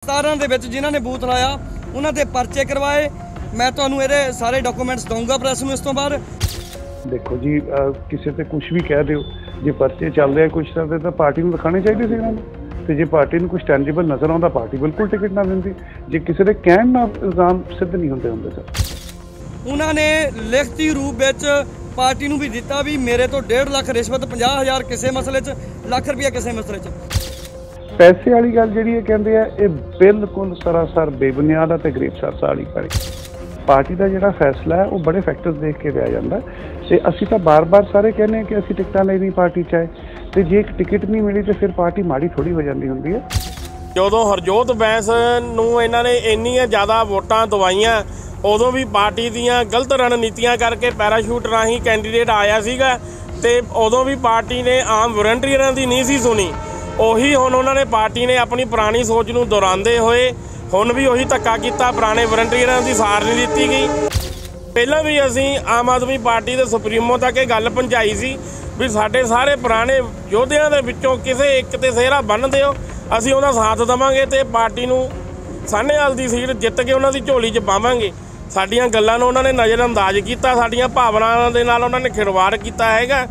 17 ਦੇ ਵਿੱਚ जिन्होंने बूथ लाया उन्होंने परचे करवाए। मैं तुहानूं इहदे सारे डॉक्यूमेंट्स दूंगा प्रेस नूं इस तों बाद। देखो जी किसी से कुछ भी कह दो जे परचे चल रहे कुछ तो पार्टी में दिखाने चाहिए सी इन्होंने। तो जे पार्टी में कुछ टैंजीबल नज़र आता पार्टी बिल्कुल टिकट ना देंदी। जे किसी के कहण नाल इल्जाम सिद्ध नहीं होंदे सर। उन्होंने लिखती रूप विच पार्टी नूं भी दिता भी मेरे तो 1.5 लाख रिश्वत 50,000 किसी मसले च, लाख रुपया किसी मसले च। पैसे वाली गल जी कहते हैं ये बिल्कुल सरासर बेबुनियाद है तो गरीब सरसा वाली करी। पार्टी का जोड़ा फैसला है वो बड़े फैक्टर्स देख के लिया जाता है। तो असी तो बार बार सारे कहने कि असी टिकटा नहीं पार्टी चाहे तो जे एक टिकट नहीं मिली तो फिर पार्टी माड़ी थोड़ी हो जाती होंगी है। ਜਦੋਂ ਹਰਜੋਤ ਬੈਂਸ ਨੂੰ ਇਹਨਾਂ ਨੇ ਇੰਨੀਆਂ ਜ਼ਿਆਦਾ ਵੋਟਾਂ ਦਵਾਈਆਂ ਉਦੋਂ ਵੀ ਪਾਰਟੀ ਦੀਆਂ ਗਲਤ ਰਣਨੀਤੀਆਂ ਕਰਕੇ ਪੈਰਾਸ਼ੂਟ ਰਾਹੀਂ ਕੈਂਡੀਡੇਟ ਆਇਆ ਸੀਗਾ ਤੇ ਉਦੋਂ ਵੀ ਪਾਰਟੀ ਨੇ ਆਮ ਵਲੰਟੀਅਰਾਂ ਦੀ ਨਹੀਂ ਸੀ ਸੁਣੀ। ਉਹੀ ਹੁਣ ਉਹਨਾਂ ਨੇ ਪਾਰਟੀ ਨੇ ਆਪਣੀ ਪੁਰਾਣੀ ਸੋਚ ਨੂੰ ਦੁਹਰਾਉਂਦੇ ਹੋਏ ਹੁਣ ਵੀ ਉਹੀ ਧੱਕਾ ਕੀਤਾ, ਪੁਰਾਣੇ ਵਲੰਟੀਅਰਾਂ ਦੀ ਸਾਰ ਨਹੀਂ ਦਿੱਤੀ ਗਈ। ਪਹਿਲਾਂ ਵੀ ਅਸੀਂ ਆਮ ਆਦਮੀ ਪਾਰਟੀ ਦੇ ਸੁਪਰੀਮੋ ਤੱਕ ਇਹ ਗੱਲ ਪਹੁੰਚਾਈ ਸੀ ਵੀ ਸਾਡੇ ਸਾਰੇ ਪੁਰਾਣੇ ਯੋਧਿਆਂ ਦੇ ਵਿੱਚੋਂ ਕਿਸੇ ਇੱਕ ਤੇ ਸਿਹਰਾ ਬੰਨ੍ਹ ਦਿਓ, ਅਸੀਂ ਉਹਦਾ ਸਾਥ ਦੇਵਾਂਗੇ ਤੇ ਪਾਰਟੀ ਨੂੰ ਸਾਹਨੇਵਾਲ ਦੀ ਸੀਟ ਜਿੱਤ ਕੇ ਉਹਨਾਂ ਦੀ ਝੋਲੀ 'ਚ ਪਾਵਾਂਗੇ। ਸਾਡੀਆਂ ਗੱਲਾਂ ਨੂੰ ਉਹਨਾਂ ਨੇ ਨਜ਼ਰਅੰਦਾਜ਼ ਕੀਤਾ, ਸਾਡੀਆਂ ਭਾਵਨਾਵਾਂ ਦੇ ਨਾਲ ਉਹਨਾਂ ਨੇ ਖਿਲਵਾੜ ਕੀਤਾ ਹੈਗਾ।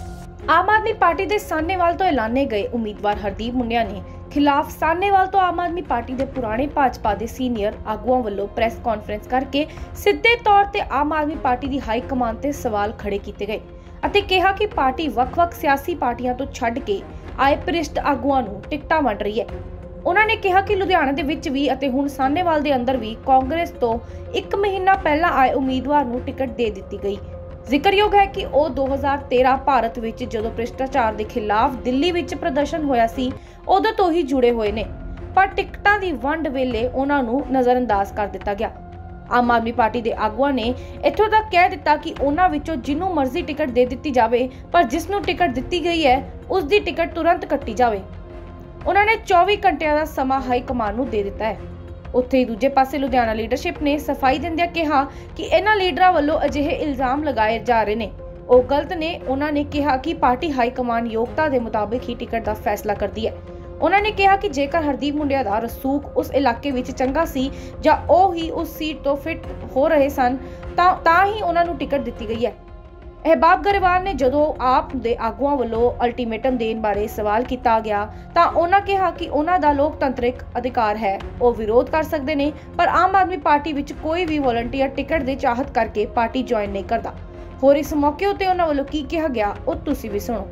आम आदमी पार्टी के साहनेवाल तो ऐलाने गए उम्मीदवार हरदीप मुंडिया ने खिलाफ साहनेवाल तो आम आदमी पार्टी के पुराने भाजपा के सीनियर आगुआं वालों प्रेस कॉन्फ्रेंस करके सीधे तौर पर आम आदमी पार्टी की हाई कमान ते सवाल खड़े किए गए ਅਤੇ ਕਿਹਾ कि पार्टी ਵੱਖ-ਵੱਖ सियासी पार्टियां तो छड्ड के आए ਭ੍ਰਿਸ਼ਟ ਆਗੂਆਂ ਨੂੰ ਟਿਕਟਾਂ ਵੰਡ ਰਹੀ है। उन्होंने कहा कि लुधियाना ਦੇ ਵਿੱਚ ਵੀ ਅਤੇ ਹੁਣ ਸਾਹਨੇਵਾਲ ਦੇ ਅੰਦਰ ਵੀ कांग्रेस तो 1 महीना पहला आए उम्मीदवार ਨੂੰ ਟਿਕਟ ਦੇ ਦਿੱਤੀ ਗਈ। ਜ਼ਿਕਰਯੋਗ ਹੈ ਕਿ ਉਹ 2013 ਭਾਰਤ ਵਿੱਚ ਜਦੋਂ ਭ੍ਰਿਸ਼ਟਾਚਾਰ ਦੇ ਖਿਲਾਫ ਦਿੱਲੀ ਵਿੱਚ ਪ੍ਰਦਰਸ਼ਨ ਹੋਇਆ ਸੀ ਉਦੋਂ ਤੋਂ ਹੀ ਜੁੜੇ ਹੋਏ ਨੇ, ਪਰ ਟਿਕਟਾਂ ਦੀ ਵੰਡ ਵੇਲੇ ਉਹਨਾਂ ਨੂੰ ਨਜ਼ਰਅੰਦਾਜ਼ ਕਰ ਦਿੱਤਾ ਗਿਆ। ਆਮ ਆਦਮੀ ਪਾਰਟੀ ਦੇ ਆਗੂਆਂ ਨੇ ਇੱਥੋਂ ਤੱਕ ਕਹਿ ਦਿੱਤਾ ਕਿ ਉਹਨਾਂ ਵਿੱਚੋਂ ਜਿਹਨੂੰ ਮਰਜ਼ੀ ਟਿਕਟ ਦੇ ਦਿੱਤੀ ਜਾਵੇ, ਪਰ ਜਿਸ ਨੂੰ ਟਿਕਟ ਦਿੱਤੀ ਗਈ ਹੈ ਉਸ ਦੀ ਟਿਕਟ ਤੁਰੰਤ ਕੱਟੀ ਜਾਵੇ। ਉਹਨਾਂ ਨੇ 24 ਘੰਟਿਆਂ ਦਾ ਸਮਾਂ ਹਾਈ ਕਮਾਨ ਨੂੰ ਦੇ ਦਿੱਤਾ ਹੈ। ਉੱਥੇ ਹੀ ਦੂਜੇ ਪਾਸੇ ਲੁਧਿਆਣਾ ਲੀਡਰਸ਼ਿਪ ਨੇ ਸਫਾਈ ਦਿੰਦਿਆਂ ਕਿਹਾ ਕਿ ਇਹਨਾਂ ਲੀਡਰਾਂ ਵੱਲੋਂ ਅਜਿਹੇ ਇਲਜ਼ਾਮ ਲਗਾਏ ਜਾ ਰਹੇ ਨੇ ਉਹ ਗਲਤ ਨੇ। ਉਹਨਾਂ ਨੇ ਕਿਹਾ ਕਿ ਪਾਰਟੀ ਹਾਈ ਕਮਾਨ ਯੋਗਤਾ ਦੇ ਮੁਤਾਬਿਕ ਹੀ ਟਿਕਟ ਦਾ ਫੈਸਲਾ ਕਰਦੀ ਹੈ। ਉਹਨਾਂ ਨੇ ਕਿਹਾ ਕਿ ਜੇਕਰ ਹਰਦੀਪ ਮੁੰਡਿਆ ਦਾ ਰਸੂਖ ਉਸ ਇਲਾਕੇ ਵਿੱਚ ਚੰਗਾ ਸੀ ਜਾਂ ਉਹ ਹੀ ਉਸ ਸੀਟ ਤੋਂ ਫਿੱਟ ਹੋ ਰਹੇ ਸਨ ਤਾਂ ਹੀ ਉਹਨਾਂ ਨੂੰ ਟਿਕਟ ਦਿੱਤੀ ਗਈ ਹੈ। ਅਹਿਬਾਬ ਗਰੇਵਾਲ ਨੇ ਜਦੋਂ ਆਪ ਦੇ ਆਗੂਆਂ ਵੱਲੋਂ ਅਲਟੀਮੇਟਮ ਦੇਣ ਬਾਰੇ ਸਵਾਲ ਕੀਤਾ ਗਿਆ ਤਾਂ ਉਹਨਾਂ ਕਿਹਾ ਕਿ ਉਹਨਾਂ ਦਾ ਲੋਕਤੰਤਰਿਕ ਅਧਿਕਾਰ ਹੈ, ਉਹ ਵਿਰੋਧ ਕਰ ਸਕਦੇ ਨੇ, ਪਰ ਆਮ ਆਦਮੀ ਪਾਰਟੀ ਵਿੱਚ ਕੋਈ ਵੀ ਵਲੰਟੀਅਰ ਟਿਕਟ ਦੇ ਚਾਹਤ ਕਰਕੇ ਪਾਰਟੀ ਜੁਆਇਨ ਨਹੀਂ ਕਰਦਾ। ਹੋਰ ਇਸ ਮੌਕੇ ਉੱਤੇ ਉਹਨਾਂ ਵੱਲੋਂ ਕੀ ਕਿਹਾ ਗਿਆ ਉਹ ਤੁਸੀਂ ਵੀ ਸੁਣੋ।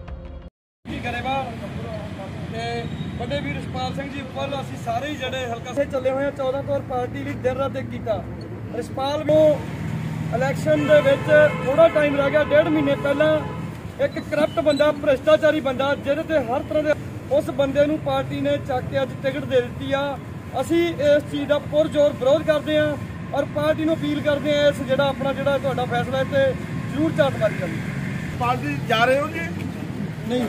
ਵੱਡੇ ਵੀਰ ਰਿਸ਼ਪਾਲ ਸਿੰਘ ਜੀ ਉੱਪਰ ਅਸੀਂ ਸਾਰੇ ਹੀ ਜਿਹੜੇ ਹਲਕਾ ਸੇ ਚੱਲੇ ਹੋਏ ਆ 14 ਤੋਂ ਪਾਰਟੀ ਲਈ ਦਿਨ ਰਾਤ ਇੱਕ ਕੀਤਾ। ਰਿਸ਼ਪਾਲ ਨੂੰ ਇਲੈਕਸ਼ਨ ਦੇ ਵਿੱਚ ਥੋੜਾ ਟਾਈਮ ਰਹਿ ਗਿਆ, 1.5 ਮਹੀਨੇ ਪਹਿਲਾਂ ਇੱਕ ਕਰਪਟ ਬੰਦਾ, ਭ੍ਰਿਸ਼ਟਾਚਾਰੀ ਬੰਦਾ ਜਿਹਦੇ ਤੇ ਹਰ ਤਰ੍ਹਾਂ ਦੇ ਉਸ ਬੰਦੇ ਨੂੰ ਪਾਰਟੀ ਨੇ ਚੱਕ ਕੇ ਅੱਜ ਟਿਕਟ ਦੇ ਦਿੱਤੀ ਆ। ਅਸੀਂ ਇਸ ਚੀਜ਼ ਦਾ ਪੁਰਜ਼ੋਰ ਵਿਰੋਧ ਕਰਦੇ ਆ ਔਰ ਪਾਰਟੀ ਨੂੰ ਅਪੀਲ ਕਰਦੇ ਆ ਇਸ ਜਿਹੜਾ ਆਪਣਾ ਜਿਹੜਾ ਤੁਹਾਡਾ ਫੈਸਲਾ ਤੇ ਜ਼ਰੂਰ ਝਾਤਮਾਰੀ ਕਰੀ। ਪਾਰਟੀ ਜਾ ਰਹੇ ਹੋ ਜੀ? ਨਹੀਂ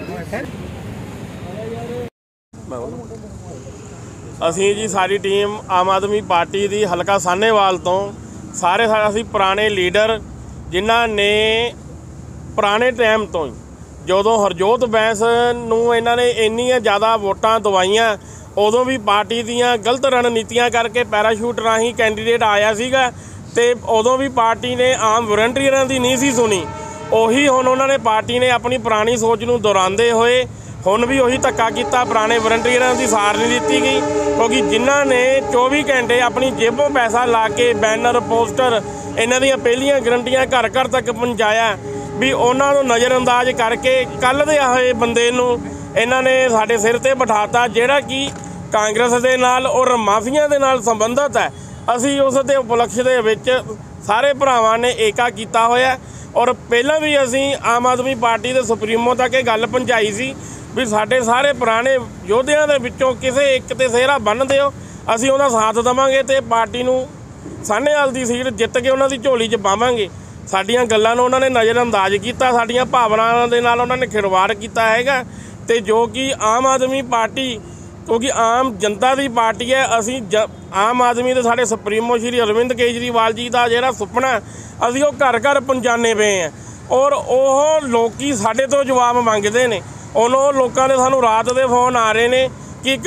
ਅਸੀਂ ਜੀ ਸਾਰੀ ਟੀਮ ਆਮ ਆਦਮੀ ਪਾਰਟੀ ਦੀ ਹਲਕਾ ਸਾਹਨੇਵਾਲ ਤੋਂ ਸਾਰੇ ਅਸੀਂ ਪੁਰਾਣੇ ਲੀਡਰ ਜਿਨ੍ਹਾਂ ਨੇ ਪੁਰਾਣੇ ਟਾਈਮ ਤੋਂ ਹੀ ਜਦੋਂ ਹਰਜੋਤ ਬੈਂਸ ਨੂੰ ਇਹਨਾਂ ਨੇ ਇੰਨੀਆਂ ਜ਼ਿਆਦਾ ਵੋਟਾਂ ਦਵਾਈਆਂ ਉਦੋਂ ਵੀ ਪਾਰਟੀ ਦੀਆਂ ਗਲਤ ਰਣਨੀਤੀਆਂ ਕਰਕੇ ਪੈਰਾਸ਼ੂਟ ਰਾਹੀਂ ਕੈਂਡੀਡੇਟ ਆਇਆ ਸੀਗਾ ਤੇ ਉਦੋਂ ਵੀ ਪਾਰਟੀ ਨੇ ਆਮ ਵਲੰਟੀਅਰਾਂ ਦੀ ਨਹੀਂ ਸੀ ਸੁਣੀ। ਉਹੀ ਹੁਣ ਉਹਨਾਂ ਨੇ ਪਾਰਟੀ ਨੇ ਆਪਣੀ ਪੁਰਾਣੀ ਸੋਚ ਨੂੰ ਦੁਹਰਾਉਂਦੇ ਹੋਏ ਹੁਣ ਵੀ ਉਹੀ ਧੱਕਾ ਕੀਤਾ, ਪੁਰਾਣੇ ਵਲੰਟੀਅਰਾਂ ਦੀ ਸਾਰ ਨਹੀਂ ਦਿੱਤੀ ਗਈ ਕਿਉਂਕਿ ਜਿਨ੍ਹਾਂ ਨੇ 24 ਘੰਟੇ ਆਪਣੀ ਜੇਬੋਂ ਪੈਸਾ ਲਾ ਕੇ ਬੈਨਰ ਪੋਸਟਰ ਇਹਨਾਂ ਦੀਆਂ ਪਹਿਲੀਆਂ ਗਰੰਟੀਆਂ ਘਰ ਘਰ ਤੱਕ ਪਹੁੰਚਾਇਆ ਵੀ ਉਹਨਾਂ ਨੂੰ ਨਜ਼ਰਅੰਦਾਜ਼ ਕਰਕੇ ਕੱਲ੍ਹ ਦੇ ਆਏ ਬੰਦੇ ਨੂੰ ਇਹਨਾਂ ਨੇ ਸਾਡੇ ਸਿਰ ਤੇ ਬਿਠਾਤਾ ਜਿਹੜਾ ਕਿ ਕਾਂਗਰਸ ਦੇ ਨਾਲ ਔਰ ਮਾਫੀਆ ਦੇ ਨਾਲ ਸੰਬੰਧਿਤ ਹੈ। ਅਸੀਂ ਉਸ ਦੇ ਉਪਲਕਸ਼ ਦੇ ਵਿੱਚ ਸਾਰੇ ਭਰਾਵਾਂ ਨੇ ਏਕਾ ਕੀਤਾ ਹੋਇਆ ਔਰ ਪਹਿਲਾਂ ਵੀ ਅਸੀਂ ਆਮ ਆਦਮੀ ਪਾਰਟੀ ਦੇ ਸੁਪਰੀਮੋ ਤੱਕ ਇਹ ਗੱਲ ਪਹੁੰਚਾਈ ਸੀ ਵੀ ਸਾਡੇ ਸਾਰੇ ਪੁਰਾਣੇ ਯੋਧਿਆਂ ਦੇ ਵਿੱਚੋਂ ਕਿਸੇ ਇੱਕ ਤੇ ਸਿਹਰਾ ਬੰਨ੍ਹ ਦਿਓ, ਅਸੀਂ ਉਹਦਾ ਸਾਥ ਦੇਵਾਂਗੇ ਤੇ ਪਾਰਟੀ ਨੂੰ ਸਾਹਨੇਵਾਲ ਦੀ ਸੀਟ ਜਿੱਤ ਕੇ ਉਹਨਾਂ ਦੀ ਝੋਲੀ 'ਚ ਪਾਵਾਂਗੇ। ਸਾਡੀਆਂ ਗੱਲਾਂ ਨੂੰ ਉਹਨਾਂ ਨੇ ਨਜ਼ਰਅੰਦਾਜ਼ ਕੀਤਾ, ਸਾਡੀਆਂ ਭਾਵਨਾਵਾਂ ਦੇ ਨਾਲ ਉਹਨਾਂ ਨੇ ਖਿਲਵਾੜ ਕੀਤਾ ਹੈਗਾ ਤੇ ਜੋ ਕਿ ਆਮ ਆਦਮੀ ਪਾਰਟੀ ਕਿਉਂਕਿ ਆਮ ਜਨਤਾ ਦੀ ਪਾਰਟੀ ਹੈ। ਅਸੀਂ ਆਮ ਆਦਮੀ ਦੇ ਸਾਡੇ ਸੁਪਰੀਮੋ ਸ਼੍ਰੀ ਅਰਵਿੰਦ ਕੇਜਰੀਵਾਲ ਜੀ ਦਾ ਜਿਹੜਾ ਸੁਪਨਾ ਅਸੀਂ ਉਹ ਘਰ ਘਰ ਪਹੁੰਚਾਉਂਦੇ ਪਏ ਹਾਂ ਔਰ ਉਹ ਲੋਕੀ ਸਾਡੇ ਤੋਂ ਜਵਾਬ ਮੰਗਦੇ ਨੇ। ਉਹਨਾਂ ਲੋਕਾਂ ਦੇ ਸਾਨੂੰ ਰਾਤ ਦੇ ਫੋਨ ਆ ਰਹੇ ਨੇ ਕਿ ਇੱਕ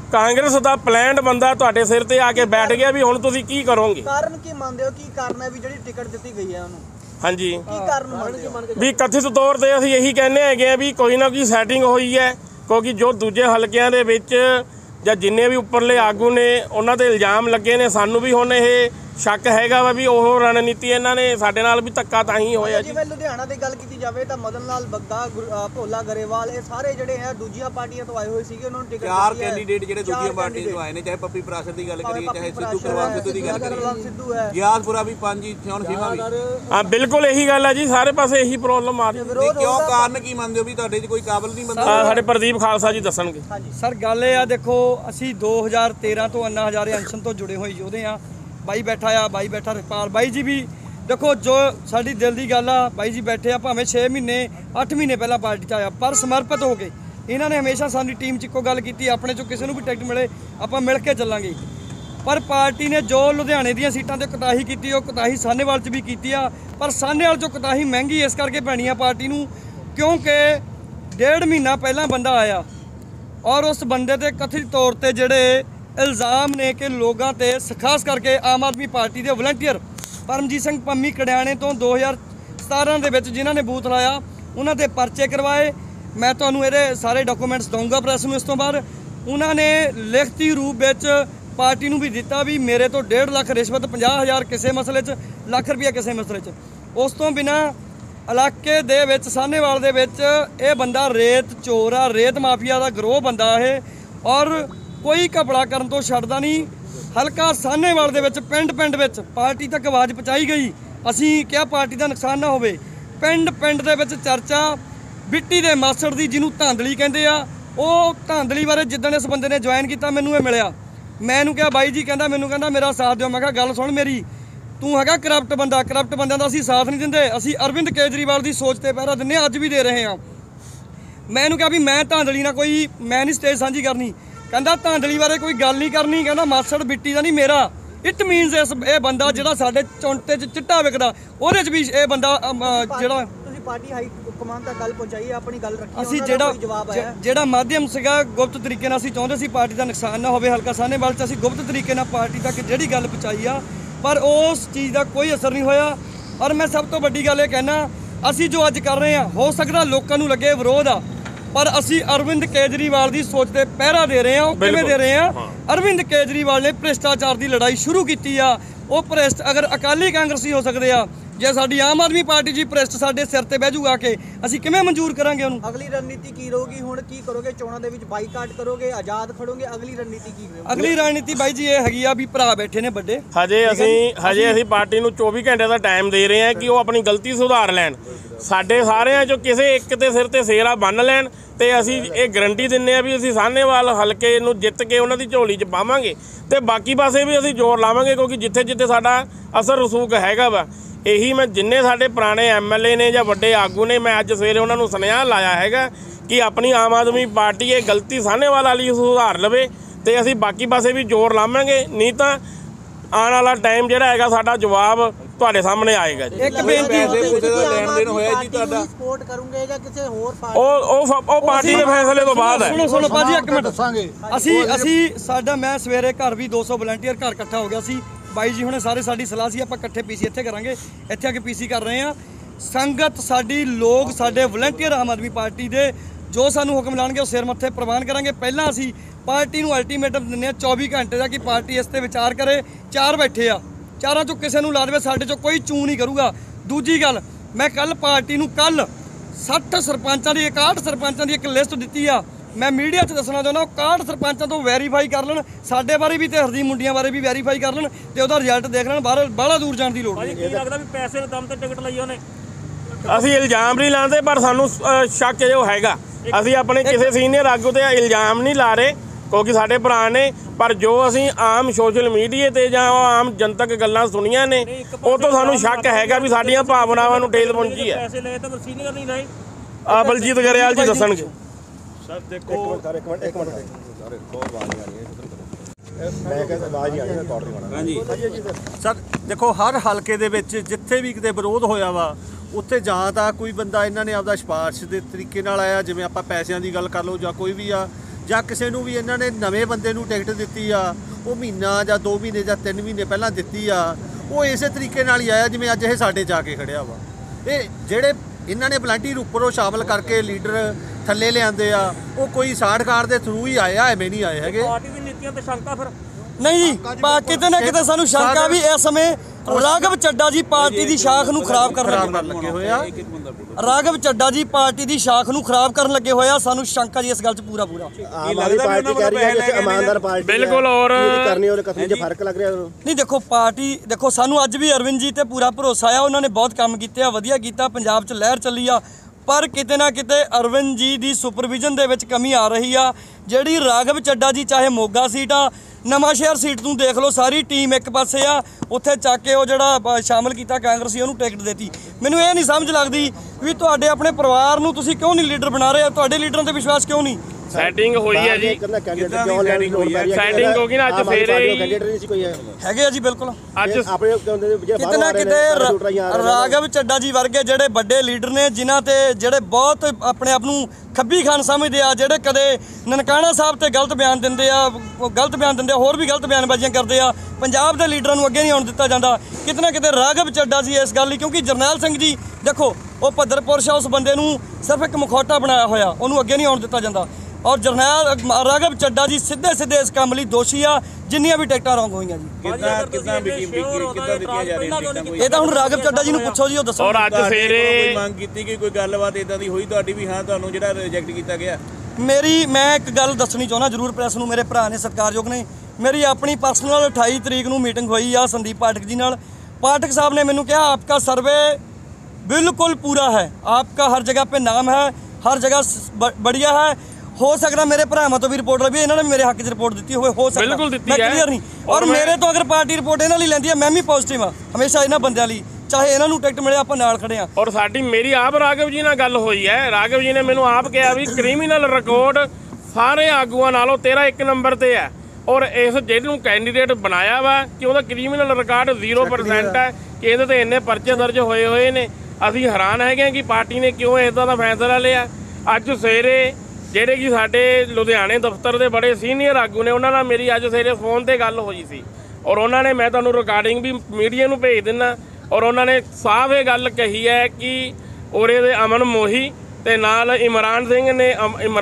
ਕਾਂਗਰਸ ਦਾ ਪਲਾਨਡ ਬੰਦਾ ਤੁਹਾਡੇ ਸਿਰ ਤੇ ਆ ਕੇ ਬੈਠ ਗਿਆ ਵੀ ਹੁਣ ਤੁਸੀਂ ਕੀ ਕਰੋਗੇ। ਕਾਰਨ ਕੀ ਮੰਨਦੇ ਹੋ, ਕੀ ਕਾਰਨ ਹੈ ਵੀ ਜਿਹੜੀ ਟਿਕਟ ਦਿੱਤੀ ਗਈ ਹੈ ਉਹਨੂੰ? ਹਾਂਜੀ, ਕੀ ਕਾਰਨ ਮੰਨਦੇ ਹੋ? ਵੀ ਕਥਿਤ ਤੌਰ ਤੇ ਅਸੀਂ ਇਹੀ ਕਹਿੰਦੇ ਹੈਗੇ ਆ ਵੀ ਕੋਈ ਨਾ ਕੋਈ ਸੈਟਿੰਗ ਹੋਈ ਹੈ, ਕਿਉਂਕਿ ਜੋ ਦੂਜੇ ਹਲਕਿਆਂ ਦੇ ਵਿੱਚ ਜਾਂ ਜਿੰਨੇ ਵੀ ਉੱਪਰਲੇ ਆਗੂ ਨੇ ਉਹਨਾਂ ਤੇ ਇਲਜ਼ਾਮ ਲੱਗੇ ਨੇ, ਸਾਨੂੰ ਵੀ ਹੁਣ ਇਹ ਸ਼ੱਕ ਹੈਗਾ ਵਾ ਵੀ ਉਹ ਰਣਨੀਤੀ ਇਹਨਾਂ ਨੇ ਸਾਡੇ ਨਾਲ ਵੀ ਧੱਕਾ ਤਾਂ ਹੀ ਹੋਇਆ ਜੀ। ਜਿਵੇਂ ਲੁਧਿਆਣਾ ਦੀ ਗੱਲ ਕੀਤੀ ਜਾਵੇ ਤਾਂ ਮਦਨ ਲਾਲ ਬੱਗਾ, ਭੋਲਾ ਗਰੇਵਾਲ, ਇਹ ਸਾਰੇ ਜਿਹੜੇ ਹੈ ਦੂਜੀਆਂ ਪਾਰਟੀਆਂ ਤੋਂ ਆਏ ਹੋਏ ਸੀਗੇ, ਉਹਨਾਂ ਨੂੰ ਟਿਕਟ ਦਿੱਤੀ ਹੈ। 4 ਕੈਂਡੀਡੇਟ ਜਿਹੜੇ ਦੂਜੀਆਂ ਪਾਰਟੀਆਂ ਤੋਂ ਆਏ ਨੇ, ਚਾਹੇ ਪੱਪੀ ਪ੍ਰਾਸ਼ਰ ਦੀ ਗੱਲ ਕਰੀਏ, ਚਾਹੇ ਸਿੱਧੂ ਕੁਲਵੰਤ ਸਿੱਧੂ ਦੀ ਗੱਲ ਕਰੀਏ, ਗਿਆਸਪੁਰਾ ਵੀ 5 ਹੀ ਹੁਣ ਸੀਮਾ ਵੀ। ਹਾਂ ਬਿਲਕੁਲ ਇਹੀ ਗੱਲ ਹੈ ਜੀ, ਸਾਰੇ ਪਾਸੇ ਇਹੀ ਪ੍ਰੋਬਲਮ ਆ ਰਹੀ ਹੈ। ਕਿਉਂ ਕਾਰਨ ਕੀ ਮੰਨਦੇ ਹੋ ਵੀ ਤੁਹਾਡੇ 'ਚ ਕੋਈ ਕਾਬਲ ਨਹੀਂ ਬੰਦਾ? ਸਾਡੇ ਪ੍ਰਦੀਪ ਖਾਲਸਾ ਜੀ ਦੱਸਣਗੇ। ਸਰ ਗੱਲ ਇਹ ਆ, ਦੇਖੋ ਅਸੀਂ 2013 ਤੋਂ ਅੰਨਾ ਹਜ਼ਾਰੇ ਅਨਸ਼ਨ ਤੋਂ ਜੁੜੇ ਹੋਏ ਯੋਧੇ ਆ। ਬਾਈ ਬੈਠਾ ਆ, ਬਾਈ ਬੈਠਾ ਰਖਪਾਲ ਬਾਈ ਜੀ ਵੀ ਦੇਖੋ, ਜੋ ਸਾਡੀ ਦਿਲ ਦੀ ਗੱਲ ਆ, ਬਾਈ ਜੀ ਬੈਠੇ ਆ, ਭਾਵੇਂ 6 ਮਹੀਨੇ 8 ਮਹੀਨੇ ਪਹਿਲਾਂ ਪਾਰਟੀ 'ਚ ਆਇਆ, ਪਰ ਸਮਰਪਿਤ ਹੋ ਕੇ ਇਹਨਾਂ ਨੇ ਹਮੇਸ਼ਾ ਸਾਡੀ ਟੀਮ 'ਚ ਇੱਕੋ ਗੱਲ ਕੀਤੀ, ਆਪਣੇ 'ਚੋਂ ਕਿਸੇ ਨੂੰ ਵੀ ਟਿਕਟ ਮਿਲੇ ਆਪਾਂ ਮਿਲ ਕੇ ਚੱਲਾਂਗੇ। ਪਰ ਪਾਰਟੀ ਨੇ ਜੋ ਲੁਧਿਆਣੇ ਦੀਆਂ ਸੀਟਾਂ ਤੇ ਕੁਤਾਹੀ ਕੀਤੀ, ਉਹ ਕੁਤਾਹੀ ਸਾਹਨੇਵਾਲ 'ਚ ਵੀ ਕੀਤੀ ਆ, ਪਰ ਸਾਹਨੇਵਾਲ 'ਚੋਂ ਕੁਤਾਹੀ ਮਹਿੰਗੀ ਇਸ ਕਰਕੇ ਪੈਣੀ ਆ ਪਾਰਟੀ ਨੂੰ, ਕਿਉਂਕਿ 1.5 ਮਹੀਨਾ ਪਹਿਲਾਂ ਬੰਦਾ ਆਇਆ ਔਰ ਉਸ ਬੰਦੇ ਤੇ ਕਥਿਤ ਤੌਰ ਤੇ ਜਿਹੜੇ ਇਲਜ਼ਾਮ ਨੇ ਕਿ ਲੋਕਾਂ ਤੇ ਖਾਸ ਕਰਕੇ ਆਮ ਆਦਮੀ ਪਾਰਟੀ ਦੇ ਵਲੰਟੀਅਰ ਪਰਮਜੀਤ ਸਿੰਘ ਪੰਮੀ ਕੜਿਆਣੇ ਤੋਂ 2017 ਦੇ ਵਿੱਚ ਜਿਨ੍ਹਾਂ ਨੇ ਬੂਥ ਲਾਇਆ, ਉਹਨਾਂ ਦੇ ਪਰਚੇ ਕਰਵਾਏ। ਮੈਂ ਤੁਹਾਨੂੰ ਇਹਦੇ ਸਾਰੇ ਡਾਕੂਮੈਂਟਸ ਦਊਂਗਾ ਪ੍ਰੈਸ ਨੂੰ। ਇਸ ਤੋਂ ਬਾਅਦ ਉਹਨਾਂ ਨੇ ਲਿਖਤੀ ਰੂਪ ਵਿੱਚ ਪਾਰਟੀ ਨੂੰ ਵੀ ਦਿੱਤਾ ਵੀ ਮੇਰੇ ਤੋਂ 1.5 ਲੱਖ ਰਿਸ਼ਵਤ, 50,000 ਕਿਸੇ ਮਸਲੇ 'ਚ, ਲੱਖ ਰੁਪਇਆ ਕਿਸੇ ਮਸਲੇ 'ਚ। ਉਸ ਤੋਂ ਬਿਨਾਂ ਇਲਾਕੇ ਦੇ ਵਿੱਚ ਸਾਹਨੇਵਾਲ ਦੇ ਵਿੱਚ ਇਹ ਬੰਦਾ ਰੇਤ ਚੋਰ ਆ, ਰੇਤ ਮਾਫੀਆ ਦਾ ਗਰੋਹ ਬੰਦਾ ਇਹ, ਔਰ ਕੋਈ ਘਪਲਾ ਕਰਨ ਤੋਂ ਛੱਡਦਾ ਨਹੀਂ। ਹਲਕਾ ਸਾਹਨੇਵਾਲ ਦੇ ਵਿੱਚ ਪਿੰਡ ਵਿੱਚ ਪਾਰਟੀ ਤੱਕ ਆਵਾਜ਼ ਪਹੁੰਚਾਈ ਗਈ। ਅਸੀਂ ਕਿਹਾ ਪਾਰਟੀ ਦਾ ਨੁਕਸਾਨ ਨਾ ਹੋਵੇ। ਪਿੰਡ ਦੇ ਵਿੱਚ ਚਰਚਾ ਬਿੱਟੀ ਦੇ ਮਾਸੜ ਦੀ, ਜਿਹਨੂੰ ਧਾਂਦਲੀ ਕਹਿੰਦੇ ਆ, ਉਹ ਧਾਂਦਲੀ ਬਾਰੇ ਜਿੱਦਣ ਇਸ ਬੰਦੇ ਨੇ ਜੁਆਇਨ ਕੀਤਾ ਮੈਨੂੰ ਇਹ ਮਿਲਿਆ। ਮੈਂ ਇਹਨੂੰ ਕਿਹਾ ਬਾਈ ਜੀ, ਮੈਨੂੰ ਕਹਿੰਦਾ ਮੇਰਾ ਸਾਥ ਦਿਓ। ਮੈਂ ਕਿਹਾ ਗੱਲ ਸੁਣ ਮੇਰੀ, ਤੂੰ ਹੈਗਾ ਕਰਪਟ ਬੰਦਿਆਂ ਦਾ ਅਸੀਂ ਸਾਥ ਨਹੀਂ ਦਿੰਦੇ। ਅਸੀਂ ਅਰਵਿੰਦ ਕੇਜਰੀਵਾਲ ਦੀ ਸੋਚ ਤੇ ਪਹਿਰਾ ਦਿੰਦੇ ਹਾਂ, ਅੱਜ ਵੀ ਦੇ ਰਹੇ ਹਾਂ। ਮੈਂ ਇਹਨੂੰ ਕਿਹਾ ਵੀ ਮੈਂ ਧਾਂਦਲੀ ਨਾਲ ਮੈਂ ਨਹੀਂ ਸਟੇਜ ਸਾਂਝੀ ਕਰਨੀ। ਕਹਿੰਦਾ ਧਾਂਦਲੀ ਬਾਰੇ ਕੋਈ ਗੱਲ ਨਹੀਂ ਕਰਨੀ, ਕਹਿੰਦਾ ਮਾਸੜ ਬਿੱਟੀ ਦਾ ਨਹੀਂ ਮੇਰਾ। ਇਟ ਮੀਨਸ ਇਹ ਬੰਦਾ ਜਿਹੜਾ ਸਾਡੇ ਚੌਂਟੇ 'ਚ ਚਿੱਟਾ ਵਿਕਦਾ, ਉਹਦੇ 'ਚ ਵੀ ਇਹ ਬੰਦਾ ਜਿਹੜਾ ਤੁਸੀਂ ਪਾਰਟੀ ਹਾਈ ਕਮਾਂਡ ਤੱਕ ਗੱਲ ਪਹੁੰਚਾਈ, ਆਪਣੀ ਗੱਲ ਰੱਖੀ, ਅਸੀਂ ਜਿਹੜਾ ਮਾਧਿਅਮ ਸੀਗਾ ਗੁਪਤ ਤਰੀਕੇ ਨਾਲ ਅਸੀਂ ਚਾਹੁੰਦੇ ਸੀ ਪਾਰਟੀ ਦਾ ਨੁਕਸਾਨ ਨਾ ਹੋਵੇ। ਹਲਕਾ ਸਾਹਨੇਵਾਲ 'ਚ ਅਸੀਂ ਗੁਪਤ ਤਰੀਕੇ ਨਾਲ ਪਾਰਟੀ ਤੱਕ ਜਿਹੜੀ ਗੱਲ ਪਹੁੰਚਾਈ ਆ, ਪਰ ਉਸ ਚੀਜ਼ ਦਾ ਕੋਈ ਅਸਰ ਨਹੀਂ ਹੋਇਆ। ਔਰ ਮੈਂ ਸਭ ਤੋਂ ਵੱਡੀ ਗੱਲ ਇਹ ਕਹਿਣਾ, ਅਸੀਂ ਜੋ ਅੱਜ ਕਰ ਰਹੇ ਹਾਂ, ਹੋ ਸਕਦਾ ਲੋਕਾਂ ਨੂੰ ਲੱਗੇ ਵਿਰੋਧ ਆ, ਪਰ ਅਸੀਂ ਅਰਵਿੰਦ ਕੇਜਰੀਵਾਲ ਦੀ ਸੋਚ ਤੇ ਪਹਿਰਾ ਦੇ ਰਹੇ ਹਾਂ। ਉਹ ਕਿਵੇਂ ਦੇ ਰਹੇ ਹਾਂ? ਅਰਵਿੰਦ ਕੇਜਰੀਵਾਲ ਨੇ ਭ੍ਰਿਸ਼ਟਾਚਾਰ ਦੀ ਲੜਾਈ ਸ਼ੁਰੂ ਕੀਤੀ ਆ। ਉਹ ਭ੍ਰਿਸ਼ਟ ਅਗਰ ਅਕਾਲੀ ਕਾਂਗਰਸੀ ਹੋ ਸਕਦੇ ਆ, ਜੇ ਸਾਡੀ ਆਮ ਆਦਮੀ ਪਾਰਟੀ ਜੀ ਭ੍ਰਿਸ਼ਟ ਸਾਡੇ ਸਿਰ ਤੇ ਬਹਿ ਜੂਗਾ ਕਿ ਅਸੀਂ ਕਿਵੇਂ ਮਨਜ਼ੂਰ ਕਰਾਂਗੇ ਉਹਨੂੰ? ਅਗਲੀ ਰਣਨੀਤੀ ਕੀ ਰਹੂਗੀ? ਹੁਣ ਕੀ ਕਰੋਗੇ? ਚੋਣਾਂ ਦੇ ਵਿੱਚ ਬਾਈਕਾਟ ਕਰੋਗੇ, ਆਜ਼ਾਦ ਖੜੋਗੇ? ਅਗਲੀ ਰਣਨੀਤੀ ਕੀ ਰਹੂਗੀ? ਅਗਲੀ ਰਣਨੀਤੀ ਬਾਈ ਜੀ ਇਹ ਹੈਗੀ ਆ ਵੀ ਭਰਾ ਬੈਠੇ ਨੇ ਵੱਡੇ, ਹਜੇ ਅਸੀਂ ਪਾਰਟੀ ਨੂੰ 24 ਘੰਟੇ ਦਾ ਟਾਈਮ ਦੇ ਰਹੇ ਹਾਂ ਕਿ ਉਹ ਆਪਣੀ ਗਲਤੀ ਸੁਧਾਰ ਲੈਣ। ਸਾਡੇ ਸਾਰਿਆਂ 'ਚੋਂ ਕਿਸੇ ਇੱਕ ਦੇ ਸਿਰ ਤੇ ਸੇਰਾ ਬੰਨ੍ਹ ਲੈਣ, ਤੇ ਅਸੀਂ ਇਹ ਗਰੰਟੀ ਦਿੰਦੇ ਆ ਵੀ ਅਸੀਂ ਸਾਹਨੇਵਾਲ ਹਲਕੇ ਨੂੰ ਜਿੱਤ ਕੇ ਉਹਨਾਂ ਦੀ ਝੋਲੀ 'ਚ ਪਾਵਾਂਗੇ, ਤੇ ਬਾਕੀ ਪਾਸੇ ਵੀ ਅਸੀਂ ਜ਼ੋਰ ਲਾਵਾਂਗੇ, ਕਿਉਂਕਿ ਜਿੱਥੇ ਸਾਡਾ ਅਸਰ ਰਸੂਖ ਹੈਗਾ ਵਾ। ਇਹੀ ਮੈਂ ਜਿੰਨੇ ਸਾਡੇ ਪੁਰਾਣੇ ਐਮਐਲਏ ਨੇ ਜਾਂ ਵੱਡੇ ਆਗੂ ਨੇ, ਮੈਂ ਅੱਜ ਸਵੇਰੇ ਉਹਨਾਂ ਨੂੰ ਸੁਨੇਹਾ ਲਾਇਆ ਹੈਗਾ ਕਿ ਆਪਣੀ ਆਮ ਆਦਮੀ ਪਾਰਟੀ ਇਹ ਗਲਤੀ ਸਾਹਨੇਵਾਲ ਵਾਲੀ ਸੁਧਾਰ ਲਵੇ, ਤੇ ਅਸੀਂ ਬਾਕੀ ਪਾਸੇ ਵੀ ਜ਼ੋਰ ਲਾਵਾਂਗੇ। ਨਹੀਂ ਤਾਂ ਆਉਣ ਵਾਲਾ ਟਾਈਮ ਜਿਹੜਾ ਹੈਗਾ ਸਾਡਾ ਜਵਾਬ ਤੁਹਾਡੇ ਸਾਹਮਣੇ ਆਏਗਾ ਜੀ। ਇੱਕ ਬੇਨਤੀ, ਲੈਣ ਦੇਣ ਹੋਇਆ ਜੀ ਤੁਹਾਡਾ? ਸਪੋਰਟ ਕਰੋਗੇ ਜਾਂ ਕਿਸੇ ਹੋਰ ਉਹ ਪਾਰਟੀ ਦੇ ਫੈਸਲੇ ਤੋਂ ਬਾਅਦ ਹੈ। ਸੁਣੋ ਭਾਜੀ ਇੱਕ ਮਿੰਟ, ਅਸੀਂ ਮੈਂ ਸਵੇਰੇ ਘਰ ਵੀ 200 ਵਲੰਟੀਅਰ ਘਰ ਇਕੱਠਾ ਹੋ ਗਿਆ ਸੀ। ਬਾਈ ਜੀ ਹੁਣੇ ਸਾਰੇ ਸਾਡੀ ਸਲਾਹ ਸੀ ਆਪਾਂ ਇਕੱਠੇ ਪੀਸੀ ਇੱਥੇ ਕਰਾਂਗੇ, ਇੱਥੇ ਆ ਕੇ ਪੀਸੀ ਕਰ ਰਹੇ ਆ। ਸੰਗਤ ਸਾਡੀ, ਲੋਕ ਸਾਡੇ ਵਲੰਟੀਅਰ ਆਮ ਆਦਮੀ ਪਾਰਟੀ ਦੇ ਜੋ ਸਾਨੂੰ ਹੁਕਮ ਲਾਣਗੇ ਉਹ ਸਿਰ ਮੱਥੇ ਪ੍ਰਵਾਨ ਕਰਾਂਗੇ। ਪਹਿਲਾਂ ਅਸੀਂ ਪਾਰਟੀ ਨੂੰ ਅਲਟੀਮੇਟਮ ਦਿੰਦੇ ਆ 24 ਘੰਟੇ ਦਾ ਕਿ ਪਾਰਟੀ ਇਸ ਤੇ ਵਿਚਾਰ ਕਰੇ। 4 ਬੈਠੇ ਆ, 4 ਚੋਂ ਕਿਸੇ ਨੂੰ ਲਾ ਦੇਵੇ, ਸਾਡੇ ਚੋਂ ਕੋਈ ਚੂੰ ਨਹੀਂ ਕਰੂਗਾ। ਦੂਜੀ ਗੱਲ, ਮੈਂ ਕੱਲ ਪਾਰਟੀ ਨੂੰ 60 ਸਰਪੰਚਾਂ ਦੀ 61 ਸਰਪੰਚਾਂ ਦੀ ਇੱਕ ਲਿਸਟ ਦਿੱਤੀ ਆ। ਮੈਂ ਮੀਡੀਆ 'ਚ ਦੱਸਣਾ ਚਾਹੁੰਦਾ, 61 ਸਰਪੰਚਾਂ ਤੋਂ ਵੈਰੀਫਾਈ ਕਰ ਲੈਣ, ਸਾਡੇ ਬਾਰੇ ਵੀ ਤੇ ਹਰਦੀਪ ਮੁੰਡੀਆਂ ਬਾਰੇ ਵੀ ਵੈਰੀਫਾਈ ਕਰ ਲੈਣ, ਤੇ ਉਹਦਾ ਰਿਜ਼ਲਟ ਦੇਖ ਲੈਣ। ਬਾਹਲਾ ਦੂਰ ਜਾਣ ਦੀ ਲੋੜ ਨਹੀਂ। ਕੀ ਲੱਗਦਾ ਵੀ ਪੈਸੇ ਦੇ ਦਮ ਤੇ ਟਿਕਟ ਲਈ ਉਹਨੇ? ਅਸੀਂ ਇਲਜ਼ਾਮ ਨਹੀਂ ਲਾਉਂਦੇ, ਪਰ ਸਾਨੂੰ ਸ਼ੱਕ ਜੋ ਹੈਗਾ, ਅਸੀਂ ਆਪਣੇ ਕਿਸੇ ਸੀਨੀਅਰ ਆਗੂ ਤੇ ਇਲਜ਼ਾਮ ਨਹੀਂ ਲਾ ਰਹੇ, ਕਿਉਂਕਿ ਸਾਡੇ ਭਰਾ ਨੇ। ਪਰ ਜੋ ਅਸੀਂ ਆਮ ਸੋਸ਼ਲ ਮੀਡੀਆ ਤੇ ਜਾਂ ਆਮ ਜਨਤਕ ਗੱਲਾਂ ਸੁਣੀਆਂ ਨੇ, ਉਹ ਤੋਂ ਸਾਨੂੰ ਸ਼ੱਕ ਹੈਗਾ ਵੀ ਸਾਡੀਆਂ ਭਾਵਨਾਵਾਂ ਨੂੰ ਠੇਸ ਪਹੁੰਚੀ ਹੈ। ਪੈਸੇ ਲਏ ਤਾਂ ਸੀਨੀਅਰ ਨਹੀਂ ਲਾਏ। ਬਲਜੀਤ ਗਰੇਵਾਲ ਜੀ ਦੱਸਣਗੇ। ਸਰ ਦੇਖੋ ਇੱਕ ਮਿੰਟ ਸਾਰੇ ਬਹੁਤ ਆਵਾਜ਼ ਆ ਰਹੀ ਹੈ। ਮੈਂ ਕਹਿੰਦਾ ਆਵਾਜ਼ ਆ ਰਹੀ ਹੈ ਰਿਕਾਰਡ ਨਹੀਂ ਹਾਂਜੀ ਸਰ ਦੇਖੋ, ਹਰ ਹਲਕੇ ਦੇ ਵਿੱਚ ਜਿੱਥੇ ਵੀ ਕਿਤੇ ਵਿਰੋਧ ਹੋਇਆ ਵਾ, ਉੱਥੇ ਜਾਂ ਤਾਂ ਕੋਈ ਬੰਦਾ ਇਹਨਾਂ ਨੇ ਆਪਦਾ ਸਿਫਾਰਿਸ਼ ਦੇ ਤਰੀਕੇ ਨਾਲ ਆਇਆ, ਜਿਵੇਂ ਆਪਾਂ ਪੈਸਿਆਂ ਦੀ ਗੱਲ ਕਰ ਲਓ, ਜਾਂ ਕੋਈ ਵੀ ਆ, ਜਾਂ ਕਿਸੇ ਨੂੰ ਵੀ ਇਹਨਾਂ ਨੇ ਨਵੇਂ ਬੰਦੇ ਨੂੰ ਟਿਕਟ ਦਿੱਤੀ ਆ ਉਹ ਮਹੀਨਾ ਜਾਂ 2 ਮਹੀਨੇ ਜਾਂ 3 ਮਹੀਨੇ ਪਹਿਲਾਂ ਦਿੱਤੀ ਆ, ਉਹ ਇਸੇ ਤਰੀਕੇ ਨਾਲ ਹੀ ਆਇਆ ਜਿਵੇਂ ਅੱਜ ਇਹ ਸਾਡੇ ਜਾ ਕੇ ਖੜਿਆ ਵਾ। ਇਹ ਜਿਹੜੇ ਇਹਨਾਂ ਨੇ ਵਲੰਟੀਅਰ ਉੱਪਰੋਂ ਸ਼ਾਮਲ ਕਰਕੇ ਲੀਡਰ ਥੱਲੇ ਲਿਆਂਦੇ ਆ, ਉਹ ਕੋਈ ਸਾੜਕਾਰ ਦੇ ਥਰੂ ਹੀ ਆਇਆ, ਐਵੇਂ ਨਹੀਂ ਆਏ ਹੈਗੇ। ਪਾਰਟੀ ਦੀ ਨੀਤੀਆਂ ਤੇ ਸ਼ੰਕਾ ਫਿਰ ਨਹੀਂ ਜੀ, ਕਿਤੇ ਨਾ ਕਿਤੇ ਸਾਨੂੰ ਸ਼ੰਕਾ ਵੀ ਇਸ ਸਮੇਂ ਰਾਘਵ ਚੱਡਾ ਜੀ ਪਾਰਟੀ ਦੀ ਸ਼ਾਖ ਨੂੰ ਖਰਾਬ ਕਰਨ ਲੱਗੇ ਹੋਏ ਆ। ਰਾਘਵ ਚੱਡਾ ਜੀ ਪਾਰਟੀ ਦੀ ਸ਼ਾਖ ਨੂੰ ਖਰਾਬ ਕਰਨ ਲੱਗੇ ਹੋਏ ਆ। ਸਾਨੂੰ ਸ਼ੰਕਾ ਜੀ ਇਸ ਗੱਲ 'ਚ ਪੂਰਾ ਆਮ ਆਦਮੀ ਪਾਰਟੀ ਕਹਿ ਰਹੀ ਹੈ ਕਿ ਇਮਾਨਦਾਰ ਪਾਰਟੀ ਬਿਲਕੁਲ, ਔਰ ਕਰਨੀ ਉਹਦੇ ਕਥਨ 'ਚ ਫਰਕ ਲੱਗ ਰਿਹਾ। ਨਹੀਂ ਦੇਖੋ, ਪਾਰਟੀ ਦੇਖੋ, ਸਾਨੂੰ ਅੱਜ ਵੀ ਅਰਵਿੰਦ ਜੀ ਤੇ ਪੂਰਾ ਭਰੋਸਾ ਆ। ਉਹਨਾਂ ਨੇ ਬਹੁਤ ਕੰਮ ਕੀਤੇ ਆ, ਵਧੀਆ ਕੀਤਾ, ਪੰਜਾਬ 'ਚ ਲਹਿਰ ਚੱਲੀ ਆ। ਪਰ ਕਿਤੇ ਨਾ ਕਿਤੇ ਅਰਵਿੰਦ ਜੀ ਦੀ ਸੁਪਰਵਿਜ਼ਨ ਦੇ ਵਿੱਚ ਕਮੀ ਆ ਰਹੀ ਆ। ਜਿਹੜੀ ਰਾਘਵ ਚੱਡਾ ਜੀ ਚਾਹੇ ਮੋਗਾ ਸੀਟ ਆ, ਨਵਾਂ ਸ਼ਹਿਰ ਸੀਟ ਨੂੰ ਦੇਖ ਲਓ, ਸਾਰੀ ਟੀਮ ਇੱਕ ਪਾਸੇ ਆ, ਉੱਥੇ ਚੱਕ ਕੇ ਉਹ ਜਿਹੜਾ ਸ਼ਾਮਲ ਕੀਤਾ ਕਾਂਗਰਸੀ ਉਹਨੂੰ ਟਿਕਟ ਦੇਤੀ। ਮੈਨੂੰ ਇਹ ਨਹੀਂ ਸਮਝ ਲੱਗਦੀ ਵੀ ਤੁਹਾਡੇ ਆਪਣੇ ਪਰਿਵਾਰ ਨੂੰ ਤੁਸੀਂ ਕਿਉਂ ਨਹੀਂ ਲੀਡਰ ਬਣਾ ਰਹੇ, ਤੁਹਾਡੇ ਲੀਡਰਾਂ ਤੇ ਵਿਸ਼ਵਾਸ ਕਿਉਂ ਨਹੀਂ? ਸੈਟਿੰਗ ਹੋਈ ਹੈ ਜੀ, ਸੈਟਿੰਗ ਹੋ ਗਈ ਨਾ। ਅੱਜ ਫੇਰ ਹੈਗੇ ਆ ਜੀ, ਬਿਲਕੁਲ। ਅੱਜ ਕਿਤੇ ਨਾ ਕਿਤੇ ਰਾਘਵ ਚੱਡਾ ਜੀ ਵਰਗੇ ਜਿਹੜੇ ਵੱਡੇ ਲੀਡਰ ਨੇ, ਜਿਨ੍ਹਾਂ ਤੇ ਜਿਹੜੇ ਬਹੁਤ ਆਪਣੇ ਆਪ ਨੂੰ ਖੱਬੀ ਖਾਨ ਸਮਝਦੇ ਆ, ਜਿਹੜੇ ਕਦੇ ਨਨਕਾਣਾ ਸਾਹਿਬ ਤੇ ਗਲਤ ਬਿਆਨ ਦਿੰਦੇ ਆ, ਹੋਰ ਵੀ ਗਲਤ ਬਿਆਨਬਾਜ਼ੀਆਂ ਕਰਦੇ ਆ, ਪੰਜਾਬ ਦੇ ਲੀਡਰਾਂ ਨੂੰ ਅੱਗੇ ਨਹੀਂ ਆਉਣ ਦਿੱਤਾ ਜਾਂਦਾ। ਕਿਤੇ ਨਾ ਕਿਤੇ ਰਾਘਵ ਚੱਡਾ ਜੀ ਇਸ ਗੱਲ ਲਈ, ਕਿਉਂਕਿ ਜਰਨੈਲ ਸਿੰਘ ਜੀ ਦੇਖੋ, ਉਹ ਭੱਦਰ ਪੁਰਸ਼ ਆ, ਉਸ ਬੰਦੇ ਨੂੰ ਸਿਰਫ ਇੱਕ ਮੁਖੌਟਾ ਬਣਾਇਆ ਹੋਇਆ, ਉਹਨੂੰ ਅੱਗੇ ਨਹੀਂ ਆਉਣ ਦਿੱਤਾ ਜਾਂਦਾ। ਔਰ ਜਰਨੈਲ ਰਾਘਵ ਚੱਡਾ ਜੀ ਸਿੱਧੇ ਇਸ ਕੰਮ ਲਈ ਦੋਸ਼ੀ ਆ, ਜਿੰਨੀਆਂ ਵੀ ਟਿਕਟਾਂ ਰੌਂਗ ਹੋਈਆਂ ਜੀ। ਕਿੱਦਾਂ ਦਿੱਤੀਆਂ ਜਾ ਰਹੀਆਂ? ਇਹ ਤਾਂ ਹੁਣ ਰਾਘਵ ਚੱਡਾ ਜੀ ਨੂੰ ਪੁੱਛੋ ਜੀ, ਉਹ ਦੱਸੋ। ਔਰ ਅੱਜ ਫੇਰੇ ਮੰਗ ਕੀਤੀ ਕਿ ਕੋਈ ਗੱਲਬਾਤ ਇਦਾਂ ਦੀ ਹੋਈ ਤੁਹਾਡੀ ਵੀ ਹਾਂ ਤੁਹਾਨੂੰ ਜਿਹੜਾ ਰਿਜੈਕਟ ਕੀਤਾ ਗਿਆ? ਮੈਂ ਇੱਕ ਗੱਲ ਦੱਸਣੀ ਚਾਹੁੰਦਾ ਜ਼ਰੂਰ ਪ੍ਰੈਸ ਨੂੰ, ਮੇਰੇ ਭਰਾ ਨੇ, ਸਤਿਕਾਰਯੋਗ ਨੇ। ਮੇਰੀ ਆਪਣੀ ਪਰਸਨਲ 28 ਤਰੀਕ ਨੂੰ ਮੀਟਿੰਗ ਹੋਈ ਆ ਸੰਦੀਪ ਪਾਠਕ ਜੀ ਨਾਲ। पाठक साहब ने मैंने कहा आपका सर्वे बिल्कुल पूरा है, आपका हर जगह पे नाम है, हर जगह बढ़िया है। हो सकता मेरे भरावां तो भी रिपोर्ट लगी, इन्होंने मेरे हक च रिपोर्ट दी हुई, हो सकता मैं क्लियर नहीं। और मेरे तो अगर पार्टी रिपोर्ट इन्होंने लैंदी है, मैं भी पॉजिटिव हाँ हमेशा इन्होंने बंदियां लई, चाहे इन्होंने टिकट मिले आप नाल खड़े हाँ। और साडी मेरी आप राघव जी नाल गल होई है, राघव जी ने मैनूं आप कहा भी क्रिमिनल रिकॉर्ड सारे आगूआं नालों तेरा 1 नंबर ते है, और इस जिहनूं कैंडीडेट बनाया वा कि उहदा क्रिमिनल रिकॉर्ड 0% है कि इहदे ते इन्ने परचे दर्ज होए हुए ने। असीं हैरान हैगे कि पार्टी ने क्यों इदां दा फैसला लिया। अज सवेरे ਜਿਹੜੇ कि साडे लुधियाने दफ्तर ਦੇ बड़े सीनियर आगू ने, उन्होंने मेरी अज सवेरे फोन ते गल होई सी, और उन्होंने मैं तुहानूं रिकॉर्डिंग भी मीडिया नूं भेज दिना, और उन्होंने साफ ये गल कही है कि उरे दे अमन मोही ते नाल इमरान सिंह ने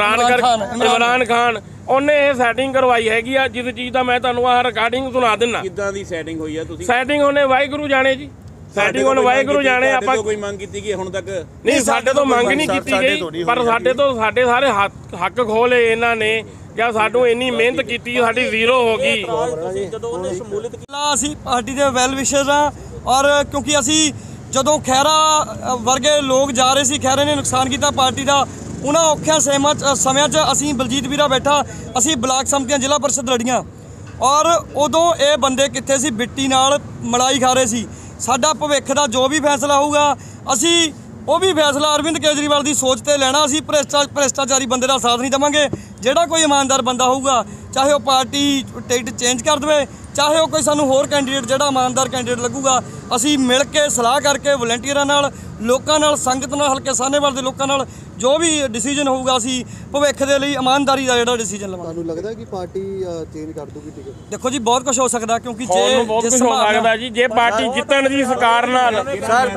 इमरान खान उन्हें ये सैटिंग करवाई हैगी आ, जिस चीज़ का मैं तुहानूं आ रिकॉर्डिंग सुना दिना। किद्दां दी सैटिंग होई है? तुसीं सैटिंग उन्हें वाहिगुरू जाने जी, सैटिंग उन्हें वाहिगुरू जाने। आपां कोई मंग कीती कि हुण तक नहीं, साडे तो मंग नहीं की गई, पर साडे तो साडे सारे हक खो लए इन्हां ने, ਜਾਂ ਸਾਨੂੰ ਇੰਨੀ ਮਿਹਨਤ ਕੀਤੀ ਸਾਡੀ ਜ਼ੀਰੋ ਹੋ ਗਈ। ਜਦੋਂ ਉਹਨੇ ਸ਼ਮੂਲੀਅਤ ਅਸੀਂ ਪਾਰਟੀ ਦੇ ਵੈਲ ਵਿਸ਼ਰ ਹਾਂ, ਔਰ ਕਿਉਂਕਿ ਅਸੀਂ ਜਦੋਂ ਖਹਿਰਾ ਵਰਗੇ ਲੋਕ ਜਾ ਰਹੇ ਸੀ, ਖਹਿਰੇ ਨੇ ਨੁਕਸਾਨ ਕੀਤਾ ਪਾਰਟੀ ਦਾ, ਉਹਨਾਂ ਔਖਿਆਂ ਸਮਿਆਂ 'ਚ ਅਸੀਂ ਬਲਜੀਤ ਵੀਰਾ ਬੈਠਾ, ਅਸੀਂ ਬਲਾਕ ਸੰਮਤੀਆਂ ਜ਼ਿਲ੍ਹਾ ਪਰਿਸ਼ਦ ਲੜੀਆਂ, ਔਰ ਉਦੋਂ ਇਹ ਬੰਦੇ ਕਿੱਥੇ ਸੀ, ਬਿੱਟੀ ਨਾਲ ਮਲਾਈ ਖਾ ਰਹੇ ਸੀ। ਸਾਡਾ ਭਵਿੱਖ ਦਾ ਜੋ ਵੀ ਫੈਸਲਾ ਹੋਊਗਾ ਅਸੀਂ ਉਹ ਵੀ ਫੈਸਲਾ ਅਰਵਿੰਦ ਕੇਜਰੀਵਾਲ ਦੀ ਸੋਚ ਤੇ ਲੈਣਾ। ਅਸੀਂ ਭ੍ਰਿਸ਼ਟਾਚਾਰੀ ਬੰਦੇ ਦਾ ਸਾਥ ਨਹੀਂ ਦੇਵਾਂਗੇ। ਜਿਹੜਾ ਕੋਈ ਇਮਾਨਦਾਰ ਬੰਦਾ ਹੋਊਗਾ, ਚਾਹੇ ਉਹ ਪਾਰਟੀ ਟਿਕਟ ਚੇਂਜ ਕਰ ਦੇਵੇ, ਚਾਹੇ ਉਹ ਕੋਈ ਸਾਨੂੰ ਹੋਰ ਕੈਂਡੀਡੇਟ ਜਿਹੜਾ ਇਮਾਨਦਾਰ ਕੈਂਡੀਡੇਟ ਲੱਗੂਗਾ, ਅਸੀਂ ਮਿਲ ਕੇ ਸਲਾਹ ਕਰਕੇ ਵਲੰਟੀਅਰਾਂ ਨਾਲ, ਲੋਕਾਂ ਨਾਲ, ਸੰਗਤ ਨਾਲ, ਹਲਕੇ ਸਾਹਨੇਵਾਲ ਦੇ ਲੋਕਾਂ ਨਾਲ ਜੋ ਵੀ ਡਿਸੀਜਨ ਹੋਊਗਾ ਅਸੀਂ ਭਵਿੱਖ ਦੇ ਲਈ ਇਮਾਨਦਾਰੀ ਦਾ ਜਿਹੜਾ ਡਿਸੀਜਨ ਲਵਾਂਗੇ। ਤੁਹਾਨੂੰ ਲੱਗਦਾ ਕਿ ਪਾਰਟੀ ਚੇਂਜ ਕਰ ਦੂਗੀ ਟਿਕਟ? ਦੇਖੋ ਜੀ, ਬਹੁਤ ਕੁਝ ਹੋ ਸਕਦਾ, ਕਿਉਂਕਿ ਜੇ ਬਹੁਤ ਕੁਝ ਹੋ ਸਕਦਾ ਜੀ ਜੇ ਪਾਰਟੀ ਜਿੱਤਣ ਦੀ ਸਰਕਾਰ ਨਾਲ, ਸਰ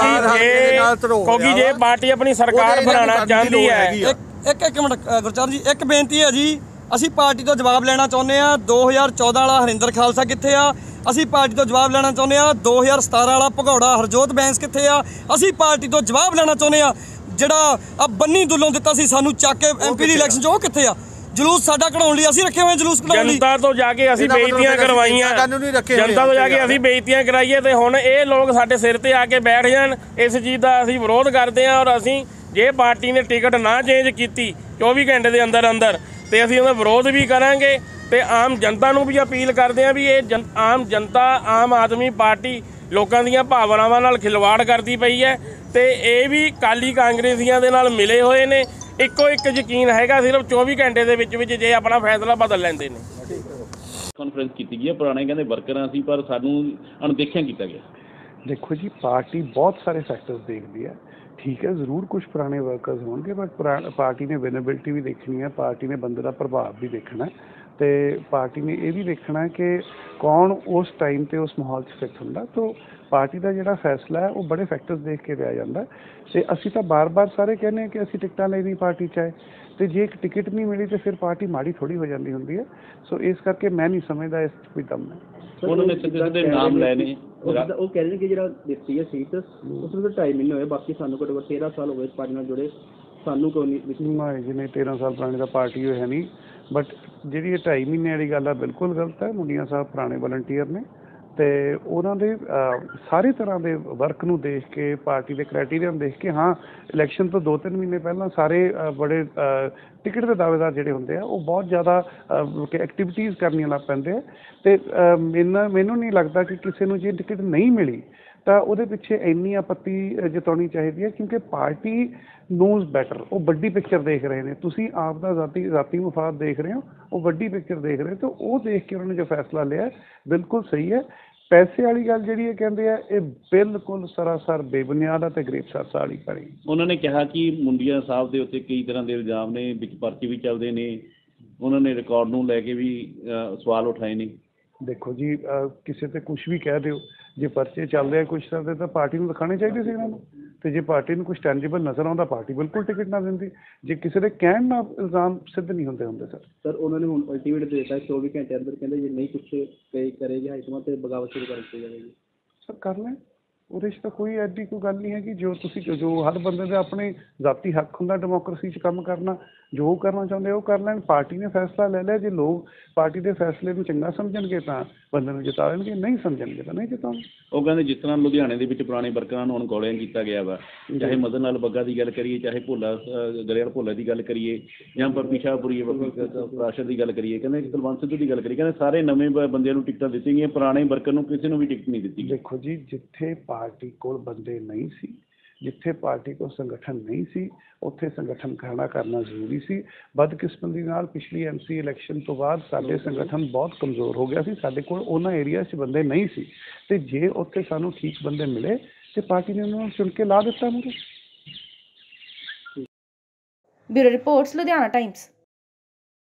ਕਿਉਂਕਿ ਜੇ ਪਾਰਟੀ ਆਪਣੀ ਸਰਕਾਰ ਬਣਾਉਣਾ ਚਾਹੁੰਦੀ ਹੈ। ਇੱਕ ਮਿੰਟ ਗੁਰਚਰਨ ਜੀ, ਇੱਕ ਬੇਨਤੀ ਹੈ ਜੀ, ਅਸੀਂ ਪਾਰਟੀ ਤੋਂ ਜਵਾਬ ਲੈਣਾ ਚਾਹੁੰਦੇ ਆ। 2014 ਵਾਲਾ ਹਰਿੰਦਰ ਖਾਲਸਾ ਕਿੱਥੇ ਆ? ਅਸੀਂ ਪਾਰਟੀ ਤੋਂ ਜਵਾਬ ਲੈਣਾ ਚਾਹੁੰਦੇ ਆ। 2017 ਵਾਲਾ ਭਗੌੜਾ ਹਰਜੋਤ ਬੈਂਸ ਕਿੱਥੇ ਆ? ਅਸੀਂ ਪਾਰਟੀ ਤੋਂ ਜਵਾਬ ਲੈਣਾ ਚਾਹੁੰਦੇ ਆ। ਜਿਹੜਾ ਆ ਬੰਨੀ ਦੁੱਲੋਂ ਦਿੱਤਾ ਸੀ ਸਾਨੂੰ ਚੱਕ ਕੇ ਐਮਪੀ ਦੀ ਇਲੈਕਸ਼ਨ 'ਚ, ਉਹ ਕਿੱਥੇ ਆ? ਜਲੂਸ ਸਾਡਾ ਕਢਾਉਣ ਲਈ ਅਸੀਂ ਰੱਖੇ ਹੋਏ ਜਲੂਸ ਕਢਾਉਣ ਲਈ। ਜਨਤਾ ਤੋਂ ਜਾ ਕੇ ਅਸੀਂ ਬੇਇੱਜ਼ਤੀਆਂ ਕਰਵਾਈਆਂ, ਜਨਤਾ ਤੋਂ ਜਾ ਕੇ ਅਸੀਂ ਬੇਇੱਜ਼ਤੀਆਂ ਕਰਾਈਏ, ਤੇ ਹੁਣ ਇਹ ਲੋਕ ਸਾਡੇ ਸਿਰ ਤੇ ਆ ਕੇ ਬੈਠ ਜਾਣ। ਇਸ ਚੀਜ਼ ਦਾ ਅਸੀਂ ਵਿਰੋਧ ਕਰਦੇ ਹਾਂ, ਔਰ ਅਸੀਂ ਜੇ ਪਾਰਟੀ ਨੇ ਟਿਕਟ ਨਾ ਚੇਂਜ ਕੀਤੀ 24 ਘੰਟੇ ਦੇ ਅੰਦਰ ਤੇ ਅਸੀਂ ਉਹਦਾ ਵਿਰੋਧ ਵੀ ਕਰਾਂਗੇ। ਤੇ ਆਮ ਜਨਤਾ ਨੂੰ ਵੀ ਅਪੀਲ ਕਰਦੇ ਹਾਂ ਵੀ ਇਹ ਆਮ ਜਨਤਾ, ਆਮ ਆਦਮੀ ਪਾਰਟੀ ਲੋਕਾਂ ਦੀਆਂ ਭਾਵਨਾਵਾਂ ਨਾਲ ਖਿਲਵਾੜ ਕਰਦੀ ਪਈ ਹੈ, ਤੇ ਇਹ ਵੀ ਕਾਲੀ ਕਾਂਗਰਸੀਆਂ ਦੇ ਨਾਲ ਮਿਲੇ ਹੋਏ ਨੇ। ਇੱਕੋ ਇੱਕ ਯਕੀਨ ਹੈਗਾ ਸਿਰਫ 24 ਘੰਟੇ ਦੇ ਵਿੱਚ ਜੇ ਆਪਣਾ ਫੈਸਲਾ ਬਦਲ ਲੈਂਦੇ ਨੇ। ਕਾਨਫਰੰਸ ਕੀਤੀ ਗਈ ਹੈ, ਪੁਰਾਣੇ ਕਹਿੰਦੇ ਵਰਕਰਾਂ ਸੀ, ਪਰ ਸਾਨੂੰ ਅਣਦੇਖਿਆ ਕੀਤਾ ਗਿਆ। ਦੇਖੋ ਜੀ, ਪਾਰਟੀ ਬਹੁਤ ਸਾਰੇ ਫੈਕਟਰਸ ਦੇਖਦੀ ਹੈ ਠੀਕ ਹੈ, ਜ਼ਰੂਰ ਕੁਝ ਪੁਰਾਣੇ ਵਰਕਰਸ ਹੋਣਗੇ, ਬਟ ਪਾਰਟੀ ਨੇ ਵਿਨੇਬਿਲਿਟੀ ਵੀ ਦੇਖਣੀ ਹੈ, ਪਾਰਟੀ ਨੇ ਬੰਦੇ ਦਾ ਪ੍ਰਭਾਵ ਵੀ ਦੇਖਣਾ ਤੇ ਪਾਰਟੀ ਨੇ ਇਹ ਵੀ ਦੇਖਣਾ ਕਿ ਕੌਣ ਉਸ ਟਾਈਮ ਤੇ ਉਸ ਮਾਹੌਲ 'ਚ ਫਿੱਟ ਹੁੰਦਾ। ਤਾਂ ਪਾਰਟੀ ਦਾ ਜਿਹੜਾ ਫੈਸਲਾ ਹੈ ਉਹ ਬੜੇ ਫੈਕਟਰਸ ਦੇਖ ਕੇ ਲਿਆ ਜਾਂਦਾ ਤੇ ਅਸੀਂ ਤਾਂ ਬਾਰ-ਬਾਰ ਸਾਰੇ ਕਹਿੰਦੇ ਹਾਂ ਕਿ ਅਸੀਂ ਟਿਕਟਾਂ ਲਈ ਨਹੀਂ ਪਾਰਟੀ 'ਚ ਆਏ ਤੇ ਜੇ ਇੱਕ ਟਿਕਟ ਨਹੀਂ ਮਿਲੀ ਤੇ ਫਿਰ ਪਾਰਟੀ ਮਾੜੀ ਥੋੜੀ ਹੋ ਜਾਂਦੀ ਹੁੰਦੀ ਹੈ। ਸੋ ਇਸ ਕਰਕੇ ਮੈਂ ਨਹੀਂ ਸਮਝਦਾ ਇਸ 'ਚ ਕੋਈ ਦਮ ਹੈ। ਉਹਨਾਂ ਨੇ ਸਿੱਧੇ ਨਾਮ ਲਏ ਨੇ, ਉਹ ਕਹਿ ਰਹੇ ਨੇ ਕਿ ਜਿਹੜਾ ਦਿੱਤੀ ਹੈ ਸੀਟ ਉਸ ਨੂੰ 2.5 ਮਹੀਨੇ ਹੋਏ, ਬਾਕੀ ਸਾਨੂੰ ਘੱਟੋ ਘੱਟ 13 ਸਾਲ ਹੋ ਗਏ ਪਾਰਟੀ ਨਾਲ ਜੁੜੇ, ਸਾਨੂੰ ਕੋਈ ਨਹੀਂ ਜਿਹਨੇ 13 ਸਾਲ ਪੁਰਾਣੇ ਦਾ ਪਾਰਟੀ ਹੋਇਆ ਨਹੀਂ। ਬਟ ਜਿਹੜੀ ਇਹ 2.5 ਮਹੀਨੇ ਵਾਲੀ ਗੱਲ ਆ ਬਿਲਕੁਲ ਗਲਤ ਹੈ। ਮੁੰਡੀਆਂ ਸਾਹਿਬ ਪੁਰਾਣੇ ਵਲੰਟੀਅਰ ਨੇ ਤੇ ਉਹਨਾਂ ਦੇ ਸਾਰੇ ਤਰ੍ਹਾਂ ਦੇ ਵਰਕ ਨੂੰ ਦੇਖ ਕੇ, ਪਾਰਟੀ ਦੇ ਕ੍ਰਾਈਟੇਰੀਆ ਨੂੰ ਦੇਖ ਕੇ, ਹਾਂ ਇਲੈਕਸ਼ਨ ਤੋਂ 2-3 ਮਹੀਨੇ ਪਹਿਲਾਂ ਸਾਰੇ ਬੜੇ ਟਿਕਟ ਦੇ ਦਾਅਵੇਦਾਰ ਜਿਹੜੇ ਹੁੰਦੇ ਆ ਉਹ ਬਹੁਤ ਜ਼ਿਆਦਾ ਐਕਟੀਵਿਟੀਜ਼ ਕਰਨੀਆਂ ਲੱਗ ਪੈਂਦੇ ਆ ਤੇ ਮੈਨੂੰ ਨਹੀਂ ਲੱਗਦਾ ਕਿ ਕਿਸੇ ਨੂੰ ਜੇ ਟਿਕਟ ਨਹੀਂ ਮਿਲੀ ਤਾਂ ਉਹਦੇ ਪਿੱਛੇ ਇੰਨੀ ਆਪੱਤੀ ਜਤਾਉਣੀ ਚਾਹੀਦੀ ਹੈ, ਕਿਉਂਕਿ ਪਾਰਟੀ ਨੋਜ਼ ਬੈਟਰ। ਉਹ ਵੱਡੀ ਪਿਕਚਰ ਦੇਖ ਰਹੇ ਨੇ, ਤੁਸੀਂ ਆਪ ਦਾ ਜ਼ਾਤੀ ਮਫਾਦ ਦੇਖ ਰਹੇ ਹੋ, ਉਹ ਵੱਡੀ ਪਿਕਚਰ ਦੇਖ ਰਹੇ, ਤਾਂ ਉਹ ਦੇਖ ਕੇ ਉਹਨਾਂ ਨੇ ਜੋ ਫੈਸਲਾ ਲਿਆ ਬਿਲਕੁਲ ਸਹੀ ਹੈ। ਪੈਸੇ ਵਾਲੀ ਗੱਲ ਜਿਹੜੀ ਇਹ ਕਹਿੰਦੇ ਆ ਇਹ ਬਿਲਕੁਲ ਸਰਾਸਰ ਬੇਬੁਨਿਆਦ ਆ ਤੇ ਗਰੀਬ ਸਰਸਾ ਵਾਲੀ ਕਰੀ। ਉਹਨਾਂ ਨੇ ਕਿਹਾ ਕਿ ਮੁੰਡੀਆਂ ਸਾਹਿਬ ਦੇ ਉੱਤੇ ਕਈ ਤਰ੍ਹਾਂ ਦੇ ਇਲਜ਼ਾਮ ਨੇ, ਵਿੱਚ ਪਰਚੇ ਵੀ ਚੱਲਦੇ ਨੇ, ਉਹਨਾਂ ਨੇ ਰਿਕਾਰਡ ਨੂੰ ਲੈ ਕੇ ਵੀ ਸਵਾਲ ਉਠਾਏ ਨੇ। ਦੇਖੋ ਜੀ, ਕਿਸੇ ਤੇ ਕੁਝ ਵੀ ਕਹਿ ਦਿਓ, ਜੇ ਪਰਚੇ ਚੱਲ ਰਹੇ ਕੁਛ ਕਰਦੇ ਤਾਂ ਪਾਰਟੀ ਨੂੰ ਦਿਖਾਉਣੇ ਚਾਹੀਦੇ ਸੀ ਇਹਨਾਂ ਨੂੰ, ਤੇ ਜੇ ਪਾਰਟੀ ਨੂੰ ਕੁਝ ਟੈਂਜੀਬਲ ਨਜ਼ਰ ਆਉਂਦਾ ਪਾਰਟੀ ਬਿਲਕੁਲ ਟਿਕਟ ਨਾ ਦਿੰਦੀ। ਜੇ ਕਿਸੇ ਦੇ ਕਹਿਣ ਨਾਲ ਇਲਜ਼ਾਮ ਸਿੱਧ ਨਹੀਂ ਹੁੰਦੇ ਸਰ ਉਹਨਾਂ ਨੇ ਹੁਣ ਅਲਟੀਮੇਟ ਦੇ ਦਿੱਤਾ 24 ਘੰਟੇ ਅੰਦਰ, ਕਹਿੰਦੇ ਜੇ ਨਹੀਂ ਕੁਛ ਕਰੇਗੀ ਹਾਈਕਮਾਂਡ ਤੇ ਬਗਾਵਤ ਸ਼ੁਰੂ ਕਰ ਦਿੱਤੀ ਜਾਵੇਗੀ। ਸਰ ਕਰ ਲੈਣ, ਉਹਦੇ 'ਚ ਤਾਂ ਕੋਈ ਐਡੀ ਕੋਈ ਗੱਲ ਨਹੀਂ ਹੈਗੀ। ਜੋ ਹਰ ਬੰਦੇ ਦਾ ਆਪਣੇ ਜ਼ਾਤੀ ਹੱਕ ਹੁੰਦਾ ਡੈਮੋਕ੍ਰੇਸੀ 'ਚ ਕੰਮ ਕਰਨਾ, ਜੋ ਕਰਨਾ ਚਾਹੁੰਦੇ ਉਹ ਕਰ ਲੈਣ। ਪਾਰਟੀ ਨੇ ਫੈਸਲਾ ਲੈ ਲਿਆ, ਜੇ ਲੋਕ ਪਾਰਟੀ ਦੇ ਫੈਸਲੇ ਨੂੰ ਚੰਗਾ ਸਮਝਣਗੇ ਤਾਂ ਬੰਦੇ ਨੂੰ ਜਿਤਾ ਦੇਣਗੇ, ਨਹੀਂ ਸਮਝਣਗੇ ਤਾਂ ਨਹੀਂ ਜਿਤਾਉਣਗੇ। ਉਹ ਕਹਿੰਦੇ ਜਿਸ ਤਰ੍ਹਾਂ ਲੁਧਿਆਣੇ ਦੇ ਵਿੱਚ ਪੁਰਾਣੇ ਵਰਕਰਾਂ ਨੂੰ ਹੁਣ ਗੋਲਿਆਂ ਕੀਤਾ ਗਿਆ ਵਾ, ਚਾਹੇ ਮਦਨ ਲਾਲ ਬੱਗਾ ਦੀ ਗੱਲ ਕਰੀਏ, ਚਾਹੇ ਗਰੇਵਾਲ ਭੋਲਾ ਦੀ ਗੱਲ ਕਰੀਏ, ਜਾਂ ਪੱਪੀ ਸ਼ਾਹਪੁਰੀ ਪ੍ਰਾਸ਼ਰ ਦੀ ਗੱਲ ਕਰੀਏ, ਕਹਿੰਦੇ ਕੁਲਵੰਤ ਸਿੱਧੂ ਦੀ ਗੱਲ ਕਰੀਏ, ਕਹਿੰਦੇ ਸਾਰੇ ਨਵੇਂ ਬੰਦਿਆਂ ਨੂੰ ਟਿਕਟਾਂ ਦਿੱਤੀਆਂ ਗਈਆਂ, ਪੁਰਾਣੇ ਵਰਕਰ ਨੂੰ ਕਿਸੇ ਨੂੰ ਵੀ ਟਿਕਟ ਨਹੀਂ ਦਿੱਤੀ ਗਈ। ਦੇਖੋ ਜੀ, ਜਿੱਥੇ ਪਾਰਟੀ ਕੋਲ ਬੰਦੇ ਨਹੀਂ ਸੀ, ਜਿੱਥੇ ਪਾਰਟੀ ਕੋਲ ਸੰਗਠਨ ਨਹੀਂ ਸੀ, ਉੱਥੇ ਸੰਗਠਨ ਖੜਾ ਕਰਨਾ ਜ਼ਰੂਰੀ ਸੀ। ਬਦਕਿਸਮਤੀ ਨਾਲ ਪਿਛਲੀ MC ਇਲੈਕਸ਼ਨ ਤੋਂ ਬਾਅਦ ਸਾਡੇ ਸੰਗਠਨ ਬਹੁਤ ਕਮਜ਼ੋਰ ਹੋ ਗਿਆ ਸੀ, ਸਾਡੇ ਕੋਲ ਉਹਨਾਂ ਏਰੀਆ 'ਚ ਬੰਦੇ ਨਹੀਂ ਸੀ ਤੇ ਜੇ ਉੱਥੇ ਸਾਨੂੰ ਠੀਕ ਬੰਦੇ ਮਿਲੇ ਤੇ ਪਾਰਟੀ ਨੇ ਉਹਨਾਂ ਨੂੰ ਚੁਣ ਕੇ ਲਾ ਦਿੱਤਾ। Bureau reports, Ludhiana Times.